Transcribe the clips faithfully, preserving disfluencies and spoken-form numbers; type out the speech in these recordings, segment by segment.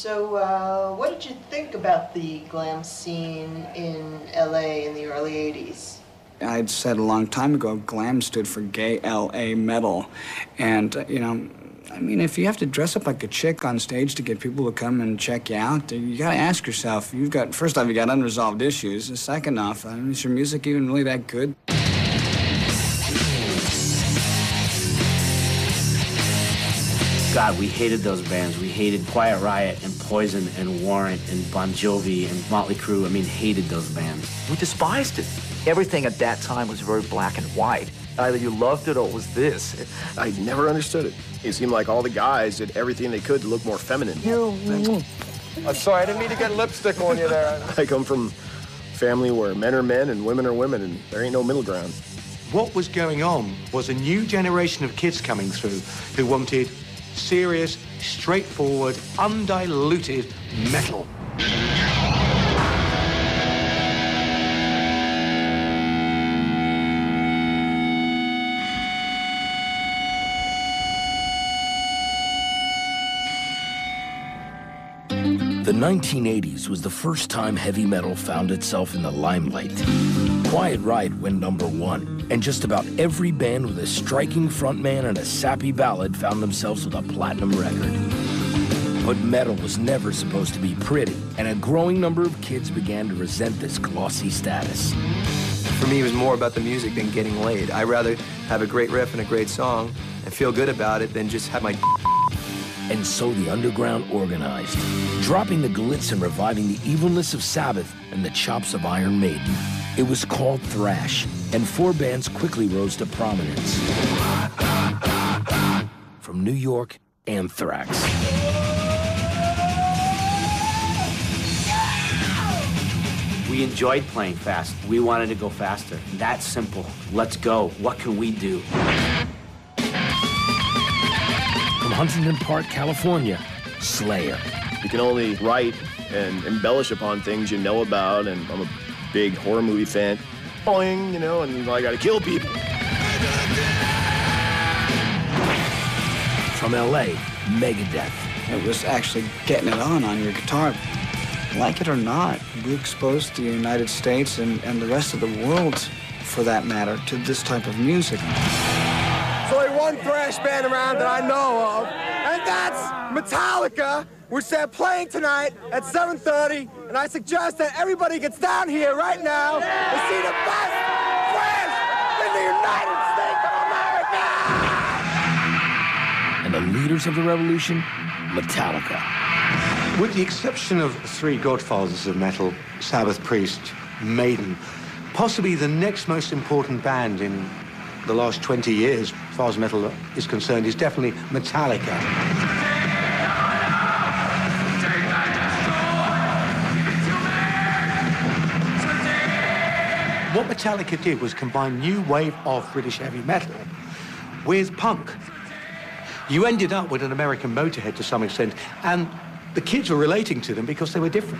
So, uh, what did you think about the glam scene in L A in the early eighties? I'd said a long time ago, glam stood for gay L A metal. And, uh, you know, I mean, if you have to dress up like a chick on stage to get people to come and check you out, you gotta ask yourself, you've got, first off, you got unresolved issues. And second off, I mean, is your music even really that good? God, we hated those bands. We hated Quiet Riot and Poison and Warrant and Bon Jovi and Motley Crue. I mean, hated those bands. We despised it. Everything at that time was very black and white. Either you loved it or it was this. I never understood it. It seemed like all the guys did everything they could to look more feminine. I'm sorry, I didn't mean to get lipstick on you there. I come from a family where men are men and women are women, and there ain't no middle ground. What was going on was a new generation of kids coming through who wanted serious, straightforward, undiluted metal. The nineteen eighties was the first time heavy metal found itself in the limelight. Quiet Riot went number one, and just about every band with a striking frontman and a sappy ballad found themselves with a platinum record. But metal was never supposed to be pretty, and a growing number of kids began to resent this glossy status. For me, it was more about the music than getting laid. I'd rather have a great riff and a great song and feel good about it than just have my And so the underground organized, dropping the glitz and reviving the evilness of Sabbath and the chops of Iron Maiden. It was called thrash, and four bands quickly rose to prominence. From New York, Anthrax. We enjoyed playing fast. We wanted to go faster. That's simple. Let's go. What can we do? From Huntington Park, California, Slayer. You can only write and embellish upon things you know about, and I'm a big horror movie fan. Boing, you know, and I gotta kill people. From L A, Megadeth. It was actually getting it on on your guitar. Like it or not, we exposed the United States and, and the rest of the world, for that matter, to this type of music. There's only one thrash band around that I know of, and that's Metallica, which they're playing tonight at seven thirty, and I suggest that everybody gets down here right now and see the best thrash in the United States of America! And the leaders of the revolution, Metallica. With the exception of three godfathers of metal, Sabbath, Priest, Maiden, possibly the next most important band in the last twenty years, as far as metal is concerned, is definitely Metallica. What Metallica did was combine new wave of British heavy metal with punk. You ended up with an American Motorhead to some extent, and the kids were relating to them because they were different.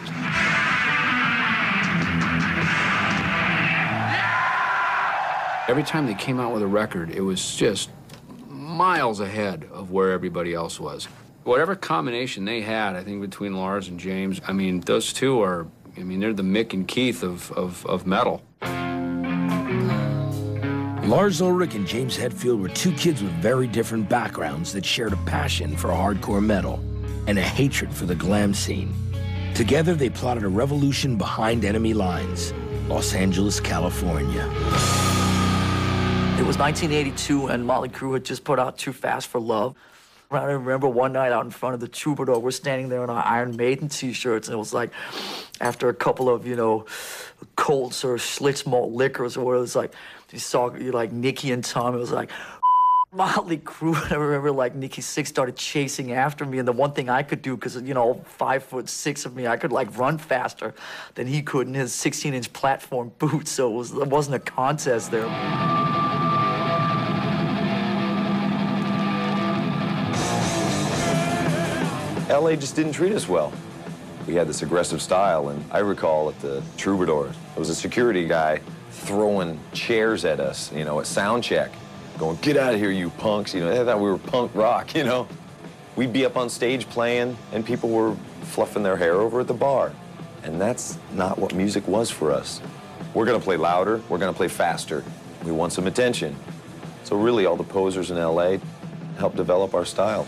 Every time they came out with a record, it was just miles ahead of where everybody else was. Whatever combination they had, I think, between Lars and James, I mean, those two are, I mean, they're the Mick and Keith of, of, of metal. Lars Ulrich and James Hetfield were two kids with very different backgrounds that shared a passion for hardcore metal and a hatred for the glam scene. Together, they plotted a revolution behind enemy lines, Los Angeles, California. It was nineteen eighty-two, and Motley Crue had just put out Too Fast for Love. I remember one night out in front of the Troubadour, we're standing there in our Iron Maiden t-shirts, and it was like, after a couple of, you know, Colts or Schlitz malt liquors or whatever, it was like, you saw, you like, Nicky and Tom, it was like, Motley Crue. I remember, like, Nikki Sixx started chasing after me, and the one thing I could do, because, you know, five foot six of me, I could, like, run faster than he could in his sixteen inch platform boots, so it, was, it wasn't a contest there. L A just didn't treat us well. We had this aggressive style, and I recall at the Troubadour, there was a security guy throwing chairs at us, you know, at sound check, going, "Get out of here, you punks." You know, they thought we were punk rock, you know. We'd be up on stage playing, and people were fluffing their hair over at the bar. And that's not what music was for us. We're gonna play louder, we're gonna play faster. We want some attention. So really, all the posers in L A helped develop our style.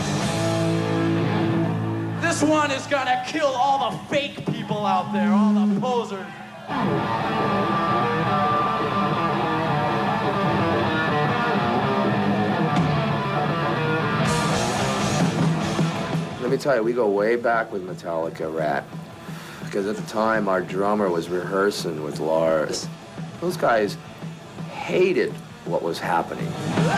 This one is gonna kill all the fake people out there, all the posers. Let me tell you, we go way back with Metallica, Rat. Because at the time, our drummer was rehearsing with Lars. Those guys hated what was happening.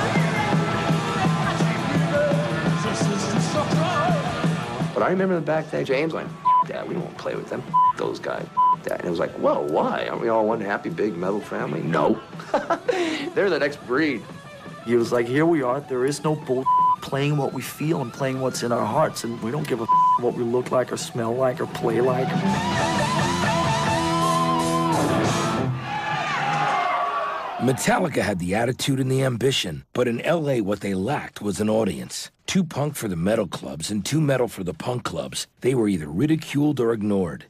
But I remember back then, James went, F that, we won't play with them, F those guys, F that. And it was like, whoa, why? Aren't we all one happy big metal family? No. They're the next breed. He was like, here we are, there is no bull playing what we feel and playing what's in our hearts, and we don't give a what we look like or smell like or play like. Metallica had the attitude and the ambition, but in L A what they lacked was an audience. Too punk for the metal clubs and too metal for the punk clubs. They were either ridiculed or ignored.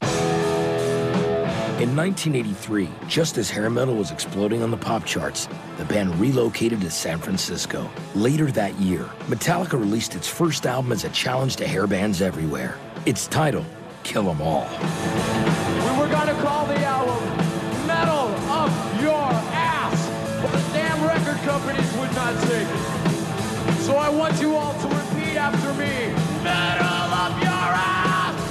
In nineteen eighty-three, just as hair metal was exploding on the pop charts, the band relocated to San Francisco. Later that year, Metallica released its first album as a challenge to hair bands everywhere. Its title, Kill 'Em All. We were gonna call the album Metal Up Your Ass, but the damn record companies would not take it. So I want you all to repeat after me, Metal Up Your Ass!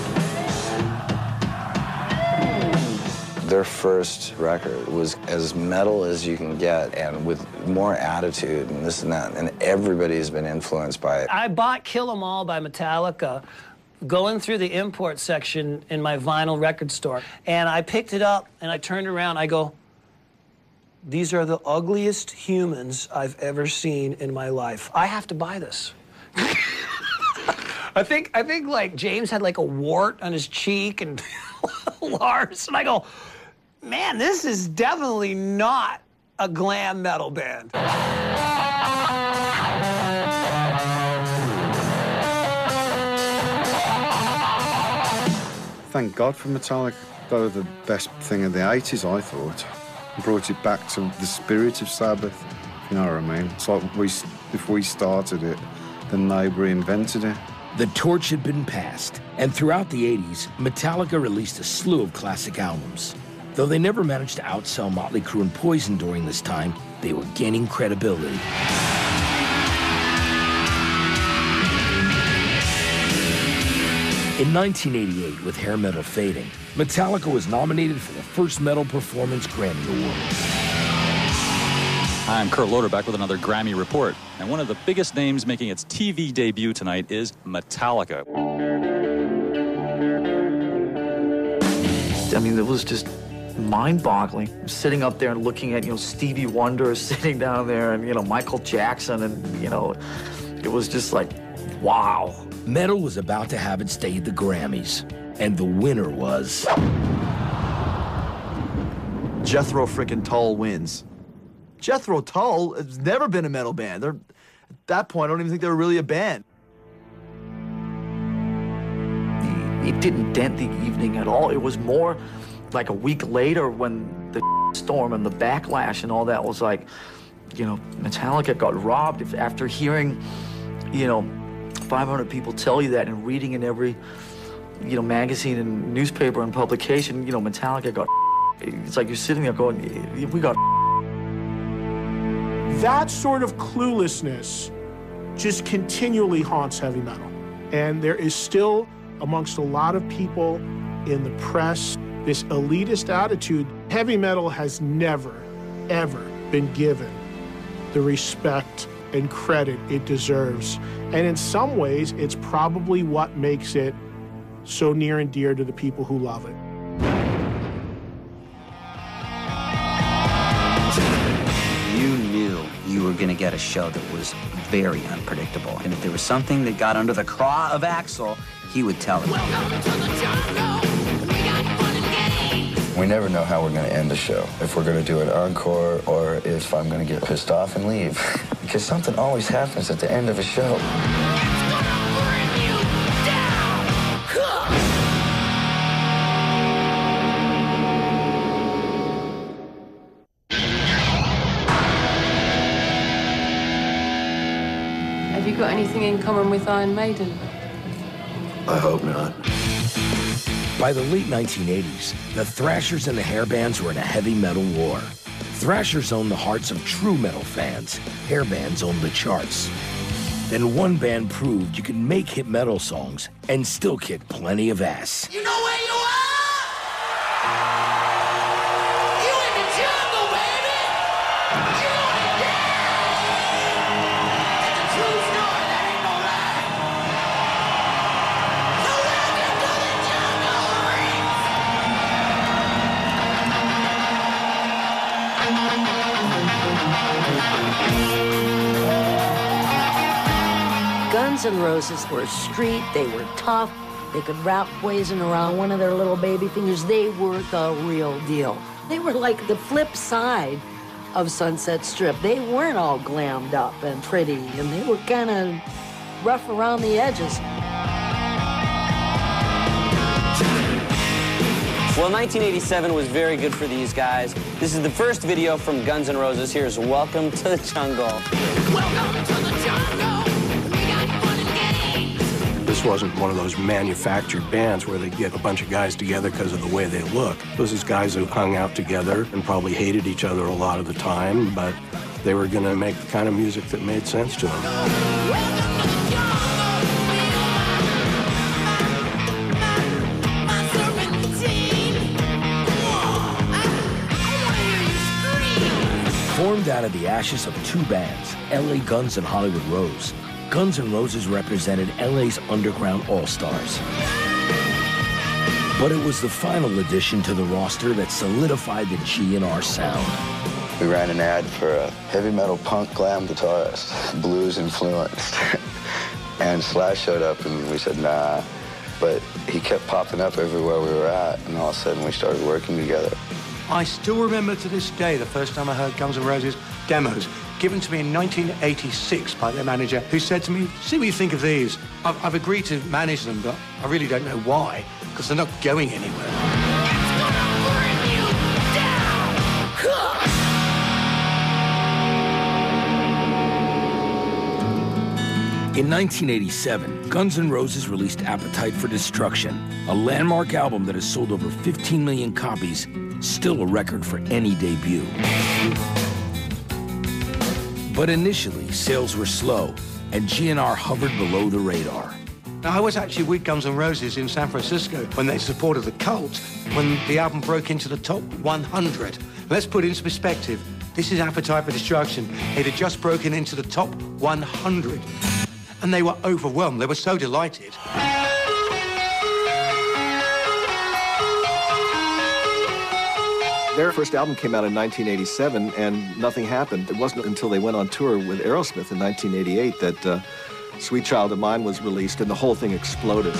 Their first record was as metal as you can get and with more attitude and this and that, and everybody's been influenced by it. I bought Kill 'Em All by Metallica going through the import section in my vinyl record store, and I picked it up and I turned around, I go, these are the ugliest humans I've ever seen in my life. I have to buy this. I think, I think like James had like a wart on his cheek and Lars, and I go, man, this is definitely not a glam metal band. Thank God for Metallica. They were the best thing of the eighties, I thought. Brought it back to the spirit of Sabbath, you know what I mean? It's like we, if we started it, then they reinvented it. The torch had been passed, and throughout the eighties, Metallica released a slew of classic albums. Though they never managed to outsell Motley Crue and Poison during this time, they were gaining credibility. In nineteen eighty-eight, with hair metal fading, Metallica was nominated for the first Metal Performance Grammy Award. Hi, I'm Kurt Loder back with another Grammy report. And one of the biggest names making its T V debut tonight is Metallica. I mean, it was just mind-boggling. Sitting up there and looking at, you know, Stevie Wonder sitting down there and, you know, Michael Jackson, and, you know, it was just like, wow. Metal was about to have its day at the Grammys, and the winner was... Jethro frickin' Tull wins. Jethro Tull has never been a metal band. They're, at that point, I don't even think they were really a band. It didn't dent the evening at all. It was more like a week later when the storm and the backlash and all that was like, you know, Metallica got robbed. If, after hearing, you know, five hundred people tell you that and reading in every, you know, magazine and newspaper and publication, you know, Metallica got, it's like you're sitting there going, we got. That sort of cluelessness just continually haunts heavy metal. And there is still, amongst a lot of people in the press, this elitist attitude. Heavy metal has never, ever been given the respect and credit it deserves. And in some ways, it's probably what makes it so near and dear to the people who love it. You knew you were going to get a show that was very unpredictable. And if there was something that got under the craw of Axl, he would tell it. Welcome to the jungle. We got fun and games. We never know how we're going to end the show. If we're going to do an encore or if I'm going to get pissed off and leave. Because something always happens at the end of a show. It's gonna bring you down. you got anything in common with Iron Maiden? I hope not. By the late nineteen eighties, the Thrashers and the hair bands were in a heavy metal war. Thrashers owned the hearts of true metal fans. Hair bands owned the charts. Then one band proved you could make hit metal songs and still kick plenty of ass. You know where you are? You in the jungle, baby! You ain't dead! It's a true story, that ain't no lie. So welcome to the jungle, Guns N' Roses were street, they were tough, they could rap poison around one of their little baby fingers. They were the real deal. They were like the flip side of Sunset Strip. They weren't all glammed up and pretty, and they were kind of rough around the edges. Well, nineteen eighty-seven was very good for these guys. This is the first video from Guns N' Roses. Here's Welcome to the Jungle. Welcome to the jungle. We got fun and games. This wasn't one of those manufactured bands where they get a bunch of guys together because of the way they look. This is guys who hung out together and probably hated each other a lot of the time, but they were going to make the kind of music that made sense to them. Formed out of the ashes of two bands, L A Guns and Hollywood Rose, Guns N' Roses represented L A's underground all-stars. But it was the final addition to the roster that solidified the G N R sound. We ran an ad for a heavy metal punk glam guitarist, blues influenced. And Slash showed up and we said, nah. But he kept popping up everywhere we were at, and all of a sudden we started working together. I still remember to this day the first time I heard Guns N' Roses demos given to me in nineteen eighty-six by their manager, who said to me, see what you think of these. I've, I've agreed to manage them, but I really don't know why, because they're not going anywhere. In nineteen eighty-seven, Guns N' Roses released Appetite for Destruction, a landmark album that has sold over fifteen million copies, still a record for any debut. But initially, sales were slow, and G N R hovered below the radar. Now, I was actually with Guns N' Roses in San Francisco when they supported the Cult, when the album broke into the top one hundred. Let's put it into perspective. This is Appetite for Destruction. It had just broken into the top one hundred. And they were overwhelmed. They were so delighted. Their first album came out in nineteen eighty-seven, and nothing happened. It wasn't until they went on tour with Aerosmith in nineteen eighty-eight that uh, Sweet Child of Mine was released, and the whole thing exploded.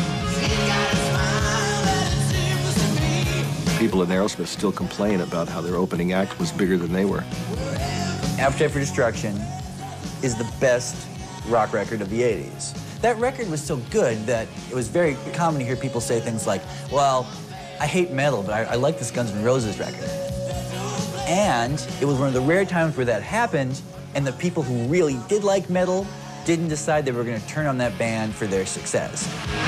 People in Aerosmith still complain about how their opening act was bigger than they were. Appetite for Destruction is the best rock record of the eighties. That record was so good that it was very common to hear people say things like, well, I hate metal, but I, I like this Guns N' Roses record. And it was one of the rare times where that happened, and the people who really did like metal didn't decide they were going to turn on that band for their success.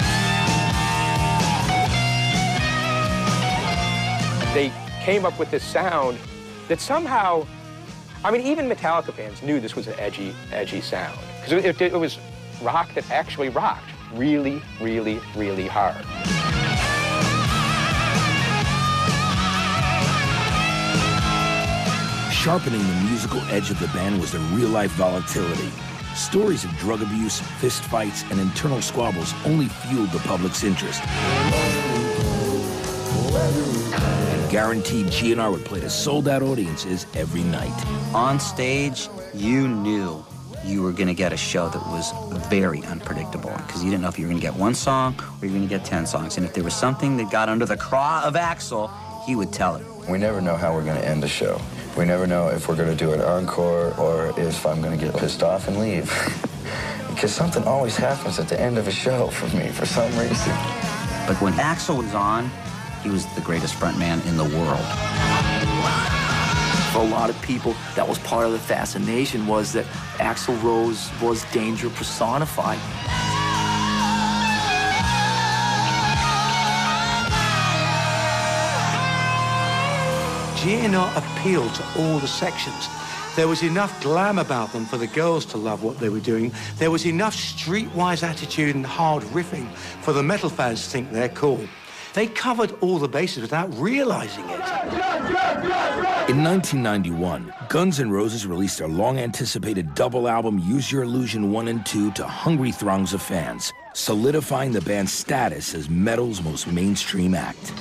They came up with this sound that somehow, I mean, even Metallica fans knew this was an edgy, edgy sound. Because it, it, it was rock that actually rocked really, really, really hard. Sharpening the musical edge of the band was their real-life volatility. Stories of drug abuse, fistfights, and internal squabbles only fueled the public's interest. And guaranteed G N R would play to sold-out audiences every night. On stage, you knew you were going to get a show that was very unpredictable, because you didn't know if you were going to get one song or you were going to get ten songs. And if there was something that got under the craw of Axl, he would tell it. We never know how we're going to end the show. We never know if we're going to do an encore or if I'm going to get pissed off and leave. Because something always happens at the end of a show for me, for some reason. But when Axl was on, he was the greatest frontman in the world. For a lot of people, that was part of the fascination, was that Axl Rose was danger personified. G N R appealed to all the sections. There was enough glam about them for the girls to love what they were doing. There was enough streetwise attitude and hard riffing for the metal fans to think they're cool. They covered all the bases without realizing it. In nineteen ninety-one, Guns N' Roses released their long-anticipated double album Use Your Illusion one and two to hungry throngs of fans, solidifying the band's status as metal's most mainstream act.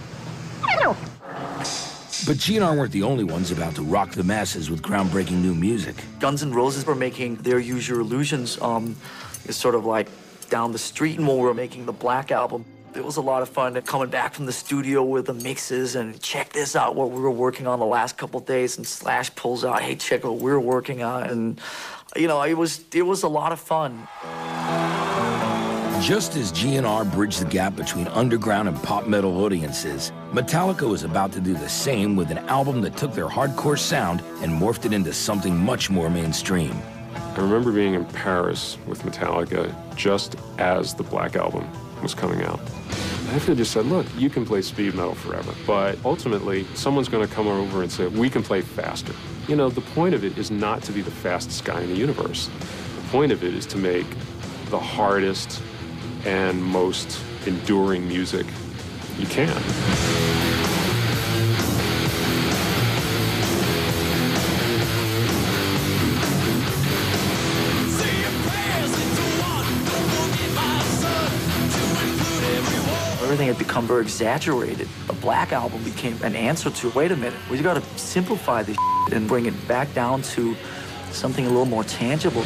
But G N R weren't the only ones about to rock the masses with groundbreaking new music. Guns N' Roses were making their Use Your Illusions um, is sort of like down the street, and when we were making the Black Album, it was a lot of fun coming back from the studio with the mixes and check this out, what we were working on the last couple of days, and Slash pulls out, hey, check what we were working on, and you know, it was it was a lot of fun. Just as G N R bridged the gap between underground and pop metal audiences, Metallica was about to do the same with an album that took their hardcore sound and morphed it into something much more mainstream. I remember being in Paris with Metallica just as the Black Album was coming out. I just said, look, you can play speed metal forever, but ultimately, someone's going to come over and say, we can play faster. You know, the point of it is not to be the fastest guy in the universe. The point of it is to make the hardest and most enduring music you can. Everything had become very exaggerated. The Black Album became an answer to, wait a minute, we gotta simplify this shit and bring it back down to something a little more tangible.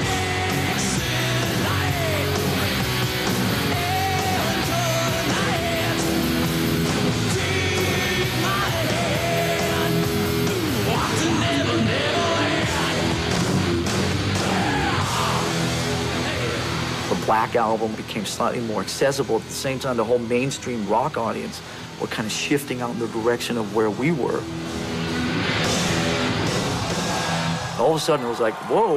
The Black Album became slightly more accessible. At the same time, the whole mainstream rock audience were kind of shifting out in the direction of where we were. All of a sudden, it was like, whoa.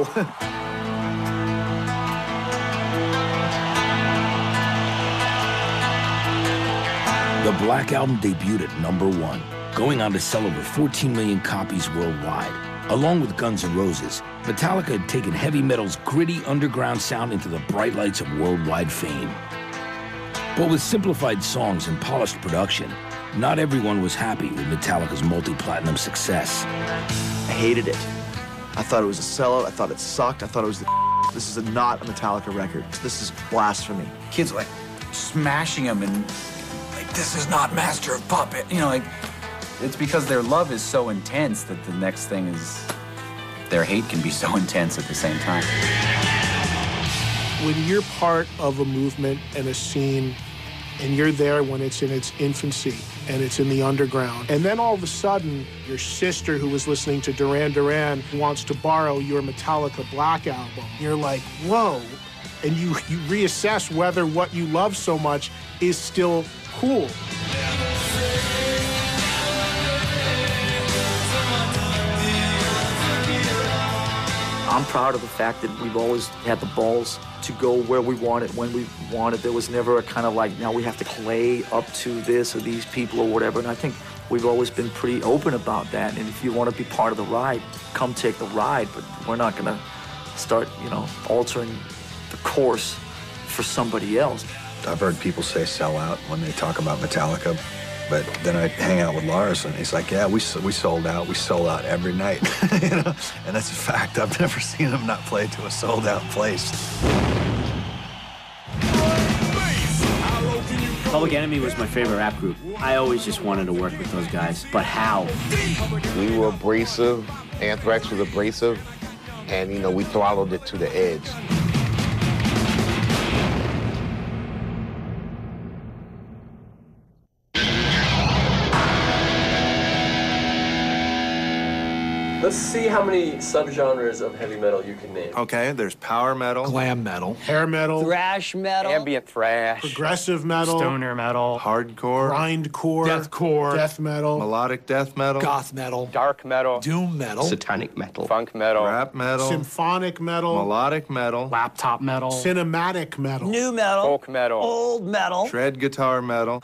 The Black Album debuted at number one, going on to sell over fourteen million copies worldwide. Along with Guns N' Roses, Metallica had taken heavy metal's gritty underground sound into the bright lights of worldwide fame. But with simplified songs and polished production, not everyone was happy with Metallica's multi-platinum success. I hated it. I thought it was a sellout. I thought it sucked. I thought it was the This is a, not a Metallica record. This is blasphemy. Kids like smashing them and like, this is not Master of Puppet. You know, like, it's because their love is so intense that the next thing is their hate can be so intense at the same time. When you're part of a movement and a scene, and you're there when it's in its infancy and it's in the underground, and then all of a sudden, your sister who was listening to Duran Duran wants to borrow your Metallica Black Album, you're like, whoa. And you, you reassess whether what you love so much is still cool. I'm proud of the fact that we've always had the balls to go where we wanted, when we wanted. There was never a kind of like, now we have to play up to this or these people or whatever. And I think we've always been pretty open about that. And if you want to be part of the ride, come take the ride. But we're not going to start, you know, altering the course for somebody else. I've heard people say sell out when they talk about Metallica. But then I hang out with Lars, and he's like, yeah, we we sold out. We sold out every night. You know? And that's a fact. I've never seen him not play to a sold-out place. Public Enemy was my favorite rap group. I always just wanted to work with those guys, but how? We were abrasive. Anthrax was abrasive. And, you know, we throttled it to the edge. Let's see how many subgenres of heavy metal you can name. Okay, there's power metal, glam metal, hair metal, thrash metal, ambient thrash, progressive metal, stoner metal, hardcore, grindcore, deathcore, death metal, melodic death metal, goth metal, dark metal, doom metal, satanic metal, funk metal, rap metal, symphonic metal, melodic metal, laptop metal, cinematic metal, new metal, folk metal, old metal, shred guitar metal.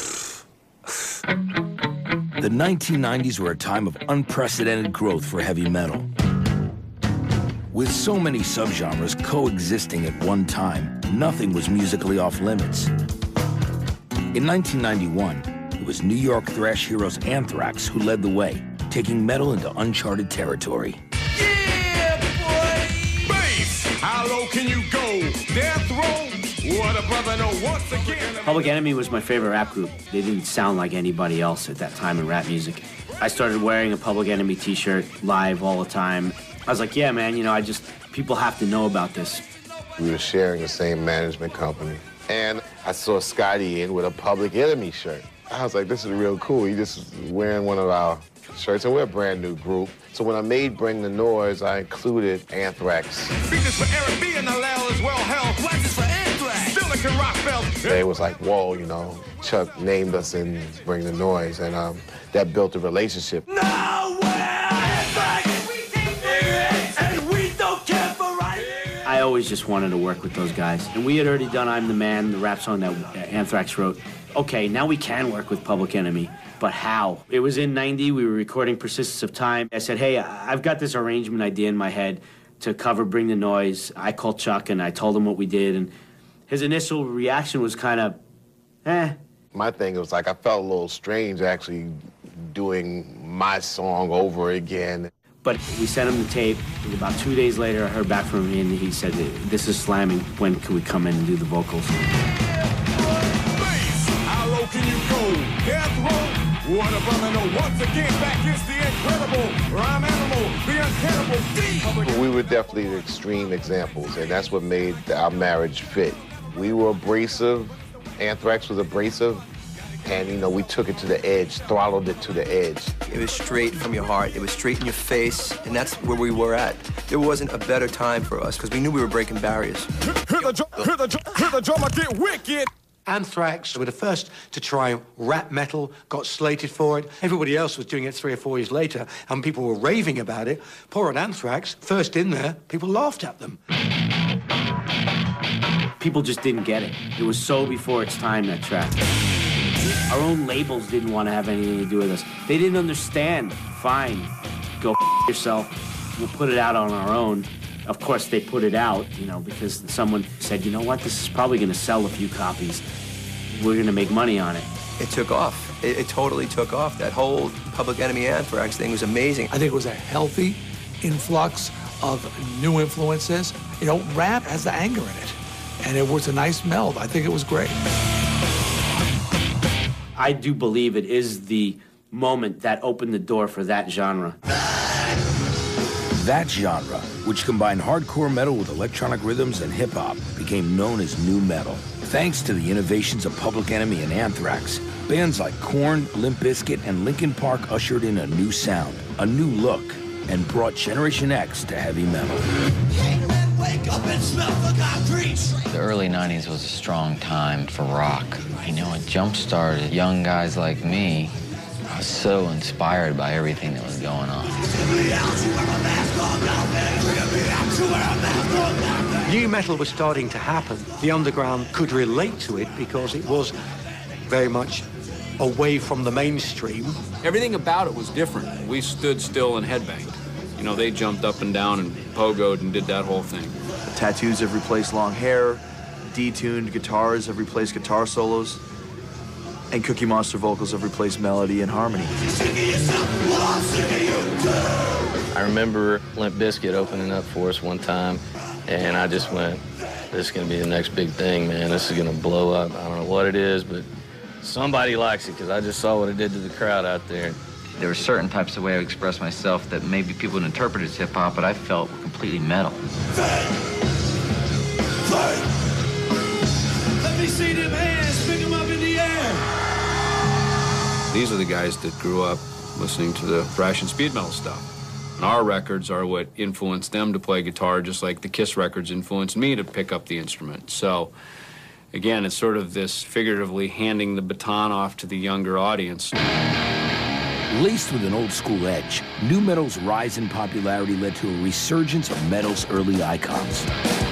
The nineteen nineties were a time of unprecedented growth for heavy metal. With so many subgenres coexisting at one time, nothing was musically off limits. In nineteen ninety-one, it was New York thrash heroes Anthrax who led the way, taking metal into uncharted territory. Yeah, boy! Bass! How low can you go? Death row? What a brother know once again. Public Enemy was my favorite rap group. They didn't sound like anybody else at that time in rap music. I started wearing a Public Enemy t-shirt live all the time. I was like, yeah, man, you know, I just, people have to know about this. We were sharing the same management company. And I saw Scotty in with a Public Enemy shirt. I was like, this is real cool. He just was wearing one of our shirts, and we're a brand new group. So when I made Bring the Noise, I included Anthrax. Features for Eric B and the Lel as well, hell. What's this for Anthrax? Silicon Rock belt. They was like, whoa, you know, Chuck named us in Bring the Noise, and um, that built a relationship. I always just wanted to work with those guys. And we had already done I'm the Man, the rap song that Anthrax wrote. Okay, now we can work with Public Enemy, but how? It was in ninety, we were recording Persistence of Time. I said, hey, I've got this arrangement idea in my head to cover Bring the Noise. I called Chuck and I told him what we did, and his initial reaction was kind of, eh. My thing was like, I felt a little strange actually doing my song over again. But we sent him the tape, and about two days later I heard back from him and he said, this is slamming, when can we come in and do the vocals? How low can you go? Death row? What a brother know once again back is the incredible rhyme animal, the uncannibal D. We were definitely the extreme examples, and that's what made our marriage fit. We were abrasive, Anthrax was abrasive, and you know, we took it to the edge, throttled it to the edge. It was straight from your heart. It was straight in your face, and that's where we were at. There wasn't a better time for us, because we knew we were breaking barriers. Hear the drum, hear the drum, hear the drummer get wicked. Anthrax were the first to try rap metal, got slated for it. Everybody else was doing it three or four years later, and people were raving about it. Poor old Anthrax, first in there, people laughed at them. People just didn't get it. It was so before its time, that track. Our own labels didn't want to have anything to do with us. They didn't understand. Fine, go f yourself. We'll put it out on our own. Of course, they put it out, you know, because someone said, you know what, this is probably going to sell a few copies. We're going to make money on it. It took off. It, it totally took off. That whole Public Enemy Anthrax thing was amazing. I think it was a healthy influx of new influences. You know, rap has the anger in it, and it was a nice meld. I think it was great. I do believe it is the moment that opened the door for that genre. That genre, which combined hardcore metal with electronic rhythms and hip-hop, became known as nu metal. Thanks to the innovations of Public Enemy and Anthrax, bands like Korn, Limp Bizkit, and Linkin Park ushered in a new sound, a new look, and brought Generation X to heavy metal. The early nineties was a strong time for rock. You know, it jump-started young guys like me. I was so inspired by everything that was going on. New metal was starting to happen. The underground could relate to it because it was very much away from the mainstream. Everything about it was different. We stood still and headbanged. You know, they jumped up and down and pogoed and did that whole thing. The tattoos have replaced long hair, detuned guitars have replaced guitar solos, and Cookie Monster vocals have replaced melody and harmony. I remember Limp Bizkit opening up for us one time, and I just went, this is going to be the next big thing, man. This is going to blow up. I don't know what it is, but somebody likes it, because I just saw what it did to the crowd out there. There were certain types of way I would express myself that maybe people would interpret as hip-hop, but I felt were completely metal. Let me see them hands, pick them up in the air. These are the guys that grew up listening to the thrash and speed metal stuff. And our records are what influenced them to play guitar, just like the Kiss records influenced me to pick up the instrument. So, again, it's sort of this figuratively handing the baton off to the younger audience. Laced with an old-school edge, nu metal's rise in popularity led to a resurgence of metal's early icons.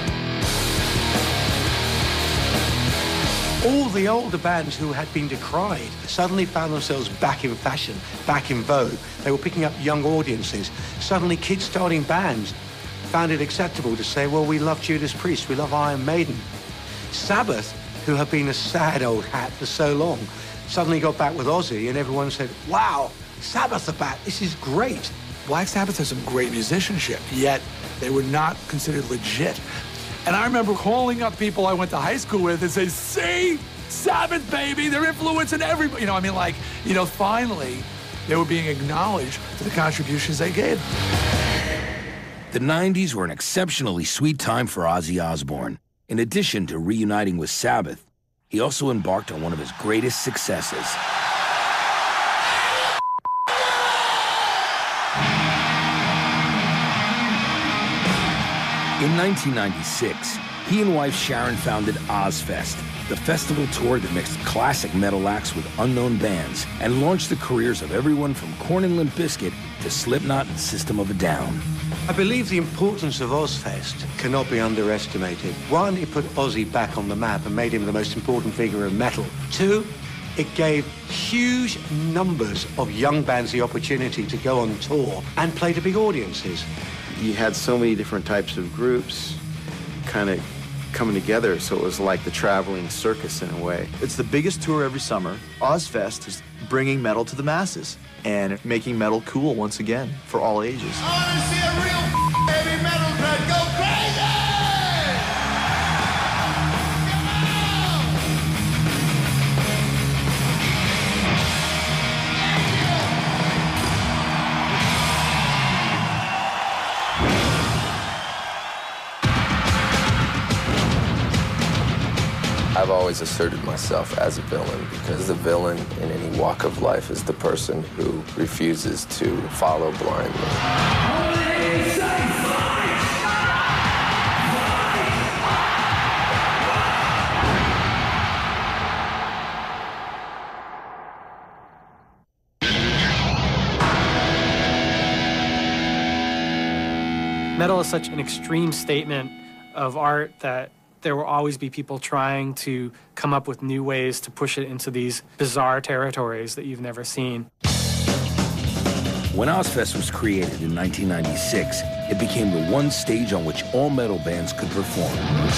All the older bands who had been decried suddenly found themselves back in fashion, back in vogue. They were picking up young audiences. Suddenly, kids starting bands found it acceptable to say, well, we love Judas Priest, we love Iron Maiden. Sabbath, who have been a sad old hat for so long, suddenly got back with Ozzy, and everyone said, wow, Sabbath are back, this is great. Black Sabbath has some great musicianship, yet they were not considered legit. And I remember calling up people I went to high school with and say, see, Sabbath, baby, they're influencing everybody. You know, I mean, like, you know, finally, they were being acknowledged for the contributions they gave. The nineties were an exceptionally sweet time for Ozzy Osbourne. In addition to reuniting with Sabbath, he also embarked on one of his greatest successes. In nineteen ninety-six, he and wife Sharon founded Ozzfest, the festival tour that mixed classic metal acts with unknown bands and launched the careers of everyone from Korn and Limp Bizkit to Slipknot and System of a Down. I believe the importance of Ozzfest cannot be underestimated. One, it put Ozzy back on the map and made him the most important figure of metal. Two, it gave huge numbers of young bands the opportunity to go on tour and play to big audiences. You had so many different types of groups kind of coming together, so it was like the traveling circus in a way. It's the biggest tour every summer. Ozzfest is bringing metal to the masses and making metal cool once again for all ages. I want to see a real heavy metal crowd go crazy! I've always asserted myself as a villain because the villain in any walk of life is the person who refuses to follow blindly. Metal is such an extreme statement of art that there will always be people trying to come up with new ways to push it into these bizarre territories that you've never seen. When Ozzfest was created in nineteen ninety-six, it became the one stage on which all metal bands could perform.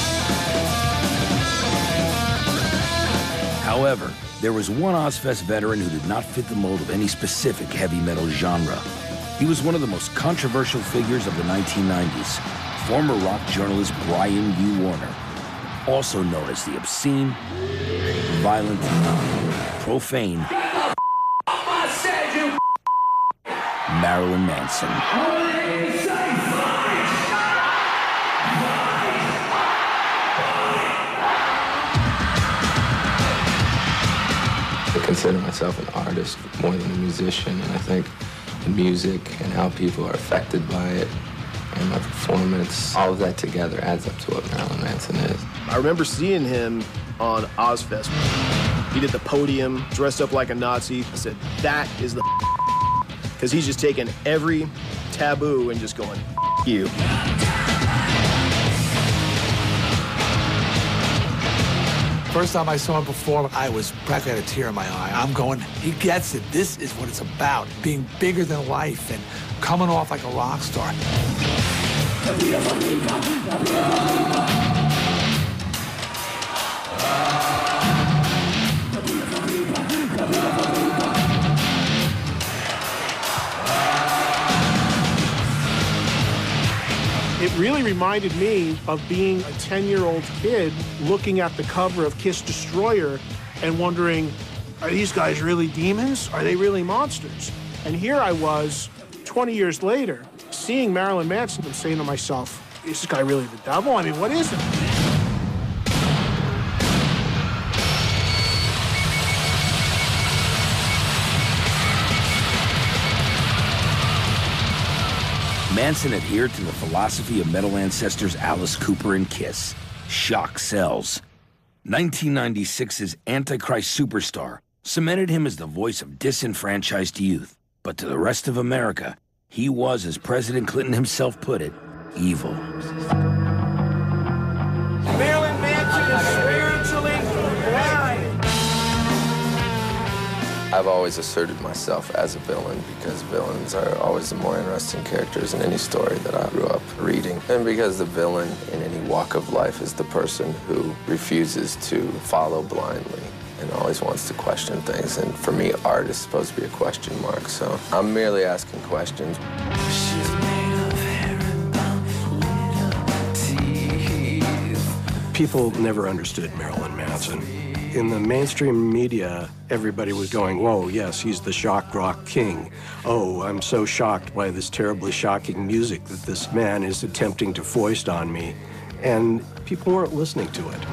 However, there was one Ozzfest veteran who did not fit the mold of any specific heavy metal genre. He was one of the most controversial figures of the nineteen nineties, former rock journalist Brian U. Warner, also known as the obscene, violent, profane Marilyn Manson. I consider myself an artist more than a musician, and I think the music and how people are affected by it and my performance, all of that together adds up to what Marilyn Manson is. I remember seeing him on Ozzfest. He did the podium, dressed up like a Nazi. I said, that is the because he's just taking every taboo and just going, you. First time I saw him perform, I was practically had a tear in my eye. I'm going, he gets it. This is what it's about, being bigger than life and coming off like a rock star. It really reminded me of being a ten-year-old kid looking at the cover of Kiss Destroyer and wondering, are these guys really demons? Are they really monsters? And here I was, twenty years later, seeing Marilyn Manson and saying to myself, is this guy really the devil? I mean, what is it? Manson adhered to the philosophy of metal ancestors Alice Cooper and Kiss. Shock sells. nineteen ninety-six's Antichrist Superstar cemented him as the voice of disenfranchised youth. But to the rest of America, he was, as President Clinton himself put it, evil. Marilyn Manson is spiritually blind. I've always asserted myself as a villain because villains are always the more interesting characters in any story that I grew up reading. And because the villain in any walk of life is the person who refuses to follow blindly and always wants to question things. And for me, art is supposed to be a question mark, so I'm merely asking questions. People never understood Marilyn Manson. In the mainstream media, everybody was going, whoa, yes, he's the shock rock king. Oh, I'm so shocked by this terribly shocking music that this man is attempting to foist on me. And people weren't listening to it.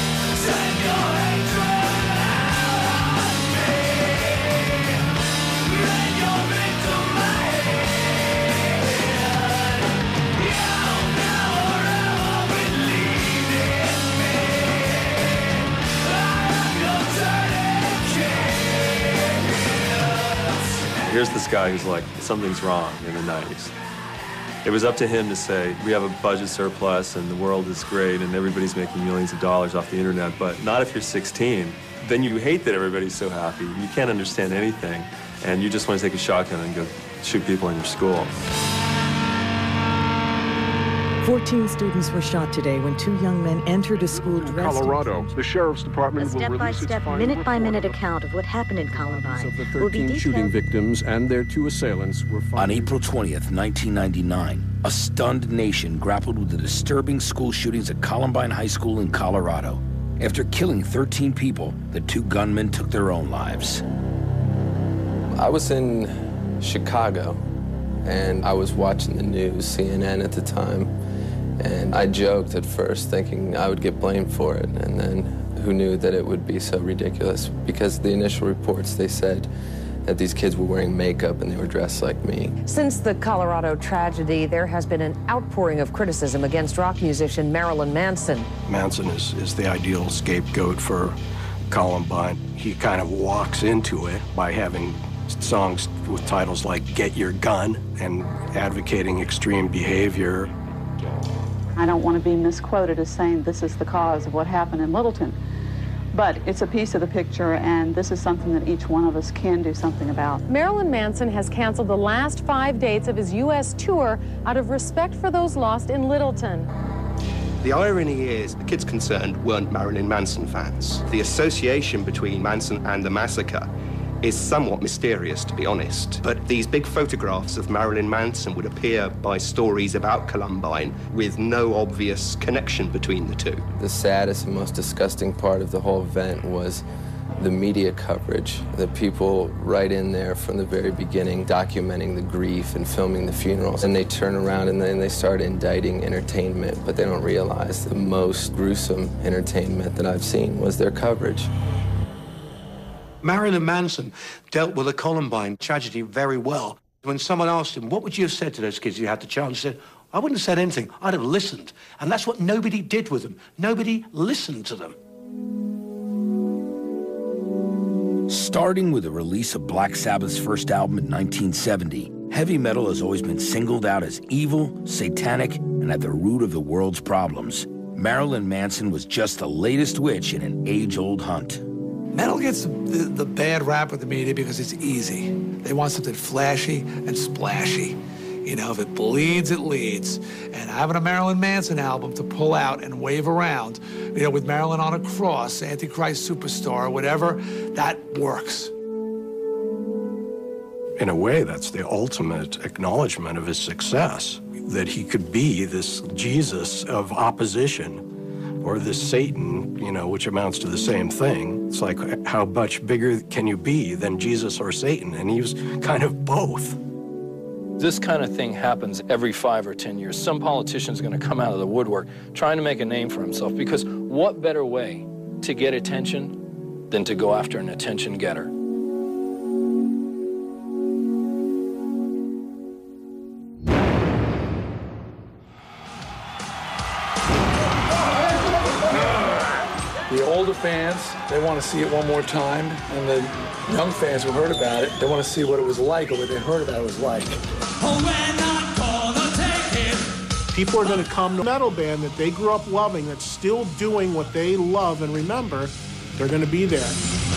Here's this guy who's like, something's wrong in the nineties. It was up to him to say, we have a budget surplus and the world is great and everybody's making millions of dollars off the internet, but not if you're sixteen. Then you hate that everybody's so happy. You can't understand anything, and you just want to take a shotgun and go shoot people in your school. fourteen students were shot today when two young men entered a school dressed Colorado, the sheriff's department will release its step-by-step, final minute-by-minute report account of what happened in Columbine of the will be thirteen detailed. shooting victims and their two assailants were found. On April twentieth, nineteen ninety-nine, a stunned nation grappled with the disturbing school shootings at Columbine High School in Colorado. After killing thirteen people, the two gunmen took their own lives. I was in Chicago, and I was watching the news, C N N at the time, and I joked at first, thinking I would get blamed for it, and then who knew that it would be so ridiculous? Because the initial reports, they said that these kids were wearing makeup and they were dressed like me. Since the Colorado tragedy, there has been an outpouring of criticism against rock musician Marilyn Manson. Manson is, is the ideal scapegoat for Columbine. He kind of walks into it by having songs with titles like Get Your Gun and advocating extreme behavior. I don't want to be misquoted as saying this is the cause of what happened in Littleton, but it's a piece of the picture, and this is something that each one of us can do something about. Marilyn Manson has canceled the last five dates of his U S tour out of respect for those lost in Littleton. The irony is, the kids concerned weren't Marilyn Manson fans. The association between Manson and the massacre is somewhat mysterious, to be honest. But these big photographs of Marilyn Manson would appear by stories about Columbine with no obvious connection between the two. The saddest and most disgusting part of the whole event was the media coverage. The people right in there from the very beginning documenting the grief and filming the funerals. And they turn around and then they start indicting entertainment, but they don't realize the most gruesome entertainment that I've seen was their coverage. Marilyn Manson dealt with the Columbine tragedy very well. When someone asked him, what would you have said to those kids if you had the chance? He said, I wouldn't have said anything. I'd have listened. And that's what nobody did with them. Nobody listened to them. Starting with the release of Black Sabbath's first album in nineteen seventy, heavy metal has always been singled out as evil, satanic, and at the root of the world's problems. Marilyn Manson was just the latest witch in an age-old hunt. Metal gets the, the, the bad rap with the media because it's easy. They want something flashy and splashy. You know, if it bleeds, it leads. And having a Marilyn Manson album to pull out and wave around, you know, with Marilyn on a cross, Antichrist Superstar, whatever, that works. In a way, that's the ultimate acknowledgement of his success, that he could be this Jesus of opposition, or this Satan, you know, which amounts to the same thing. It's like, how much bigger can you be than Jesus or Satan? And he was kind of both. This kind of thing happens every five or ten years. Some politician's going to come out of the woodwork trying to make a name for himself, because what better way to get attention than to go after an attention getter? The older fans, they want to see it one more time, and the young fans who heard about it, they want to see what it was like or what they heard about it was like. People are going to come to a metal band that they grew up loving, that's still doing what they love and remember. They're going to be there.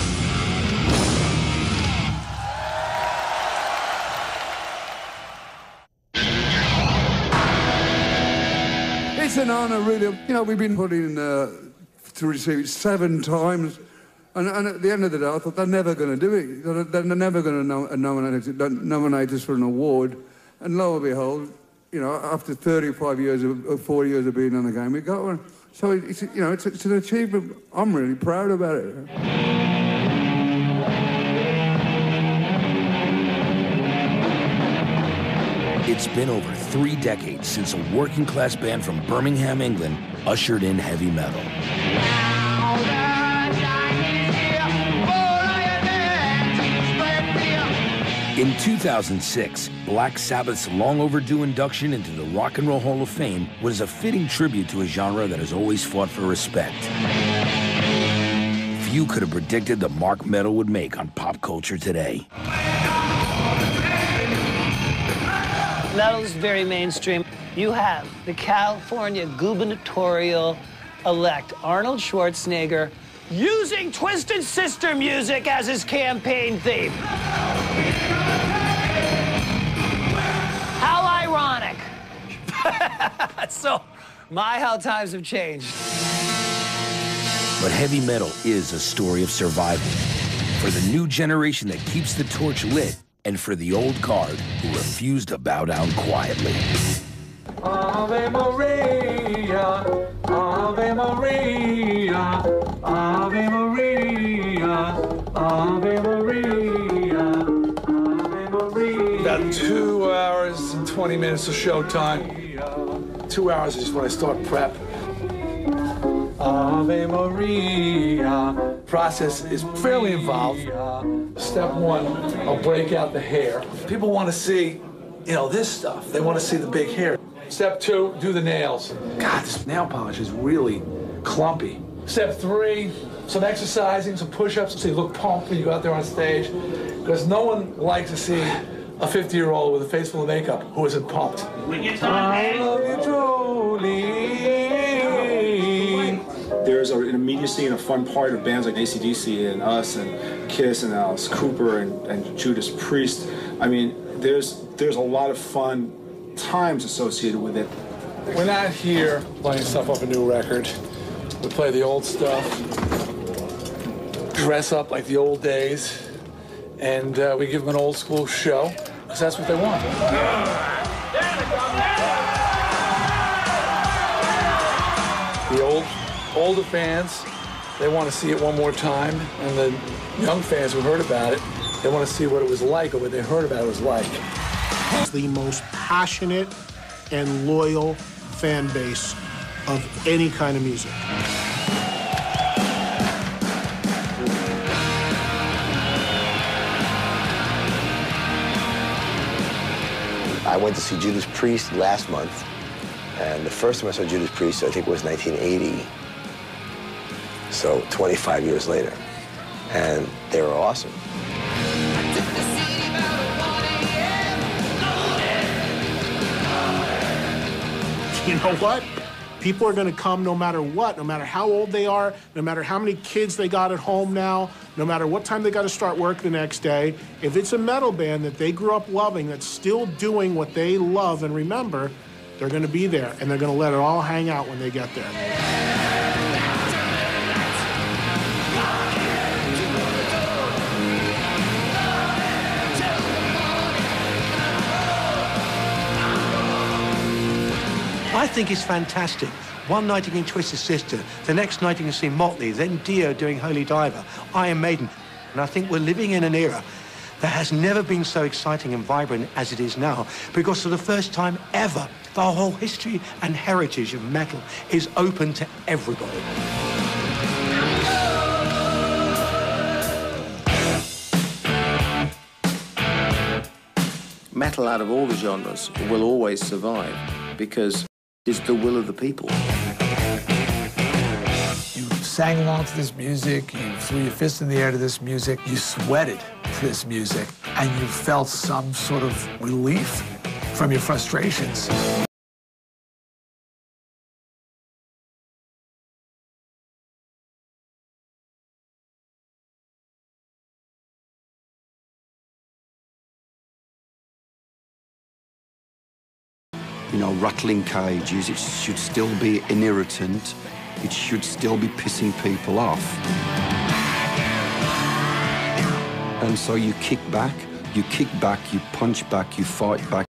It's an honor, really. You know, we've been put in uh, to receive it seven times, and, and at the end of the day, I thought they're never going to do it. They're, they're never going to nom nominate, nominate us for an award. And lo and behold, you know, after thirty-five years, of, forty years of being on the game, we got one. So it's, you know, it's, it's an achievement. I'm really proud about it. It's been over three decades since a working-class band from Birmingham, England, ushered in heavy metal. In two thousand six, Black Sabbath's long-overdue induction into the Rock and Roll Hall of Fame was a fitting tribute to a genre that has always fought for respect. Few could have predicted the mark metal would make on pop culture today. Metal is very mainstream. You have the California gubernatorial elect Arnold Schwarzenegger using Twisted Sister music as his campaign theme. How ironic. So, my, how times have changed. But heavy metal is a story of survival. For the new generation that keeps the torch lit, and for the old guard who refuse to bow down quietly. Ave Maria, Ave Maria, Ave Maria, Ave Maria, Ave Maria. About two hours and twenty minutes of showtime. Two hours is when I start prep. Ave Maria. Process is fairly involved. Step one, I'll break out the hair. People want to see, you know, this stuff. They want to see the big hair. Step two, do the nails. God, this nail polish is really clumpy. Step three, some exercising, some push-ups so you look pumped when you go out there on stage. Because no one likes to see a fifty-year-old with a face full of makeup who isn't pumped. I love you truly. There's an immediacy and a fun part of bands like A C D C and us and Kiss and Alice Cooper and, and Judas Priest. I mean, there's there's a lot of fun times associated with it. We're not here playing stuff off a new record. We play the old stuff, dress up like the old days, and uh, we give them an old school show, because that's what they want. The old, older fans, they want to see it one more time, and the young fans who heard about it, they want to see what it was like or what they heard about it was like. It's the most passionate and loyal fan base of any kind of music. I went to see Judas Priest last month, and the first time I saw Judas Priest, I think, was nineteen eighty, so twenty-five years later, and they were awesome. You know what? People are going to come no matter what, no matter how old they are, no matter how many kids they got at home now, no matter what time they got to start work the next day. If it's a metal band that they grew up loving, that's still doing what they love and remember, they're going to be there, and they're going to let it all hang out when they get there. I think it's fantastic. One night you can Twisted Sister, the next night you can see Motley, then Dio doing Holy Diver, Iron Maiden. And I think we're living in an era that has never been so exciting and vibrant as it is now, because for the first time ever, the whole history and heritage of metal is open to everybody. Metal, out of all the genres, will always survive because it's the will of the people. You've sang along to this music, you threw your fist in the air to this music, you sweated to this music, and you felt some sort of relief from your frustrations. You know, rattling cages, it should still be an irritant. It should still be pissing people off. And so you kick back, you kick back, you punch back, you fight back,